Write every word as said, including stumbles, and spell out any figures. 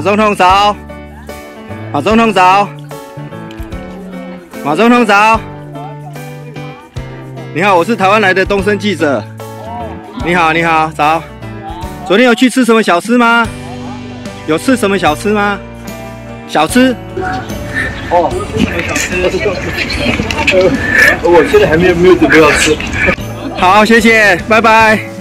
马总统早，马总统早，马总统早。你好，我是台湾来的东森记者。你好，你好，早。昨天有去吃什么小吃吗？有吃什么小吃吗？小吃。哦，小吃。我现在还没有没有准备要吃。好，谢谢，拜拜。